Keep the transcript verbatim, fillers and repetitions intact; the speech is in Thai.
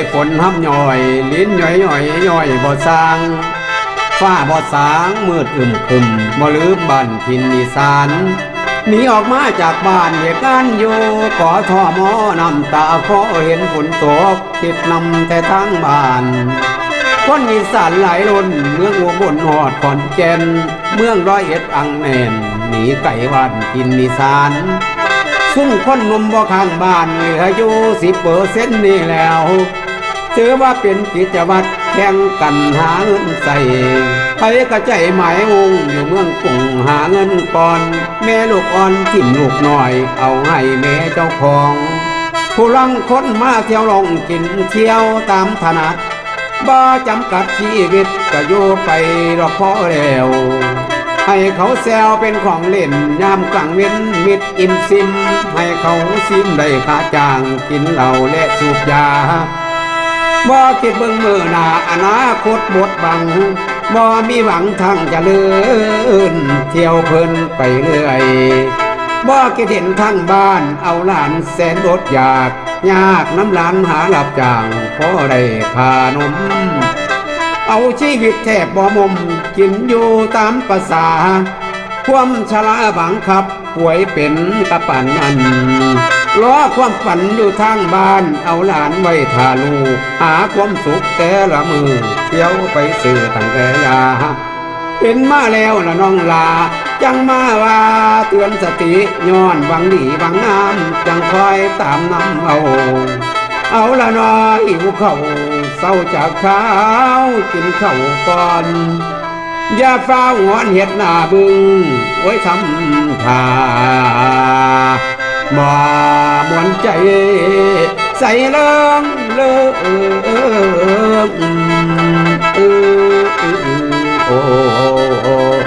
ฝนห้ำย่อยลิ้นย่อยย่อยย่อยบ่สร้างฟ้าบ่สางมืดอึมครึมบ่ลืมบ้านถิ่นอีสานหนีออกมาจากบ้านเหตุการณ์อยู่ก่อท่อหมอน้ำตาขอเห็นฝนตกคิดนำแต่ทางบ้านคนอีสานหลายล้นเมืองอุบลหอดขอนแก่นเมืองร้อยเอ็ดอังแน่นหนีไก่วันกินอีสานซุ่มคนนมบ่ข้างบ้านเหลืออยู่สิบเปอร์เซ็นต์นี่แล้วถือว่าเป็นกิจวัตรแข่งกันหาเงินใส่ใครกระใจหมายวงอยู่เมืองกุ้งหาเงินก่อนแม่ลูกอ่อนทิ่มลูกหน่อยเอาให้แม่เจ้าของผู้ลังคนมาเที่ยวลองกินเที่ยวตามถนัดบ่จำกัดชีวิตก็อยู่ไปรอพอแล้วให้เขาแซวเป็นของเล่นยามกลางเว้นมิดอิ่มซิมให้เขาซิมได้ค่าจ้างกินเหล้าและสูบยาบ่คิดเบิ่งมือหน้าอนาคตบดบังบ่มีหวังทางเจริญเที่ยวเพลินไปเรื่อยบ่คิดเห็นทางบ้านเอาหลานแสนอดอยากยากน้ำหลานหาหลับจ้างพอได้ขานมเอาชีวิตแทบบ่มมกินอยู่ตามภาษาความชราบังคับป่วยเป็นกระปั่นอันล้อความฝันอยู่ทางบ้านเอาหลานไว้ทาลูกหาความสุขแต่ละมือเที่ยวไปซื้อตั้งแต่ยาเป็นมาแล้วละน้องลาจังมาว่าเตือนสติย้อนหวังดีหวังงามจังคอยตามน้ำเอาเอาละน้อยหิวเข้าเศร้าจากข้าวกินข้าวก่อนอย่าฟ้าหวนเห็ดหน้าบึงไว้ทำท่าบ่มวนใจใส่เลิงเลิงเออโอ้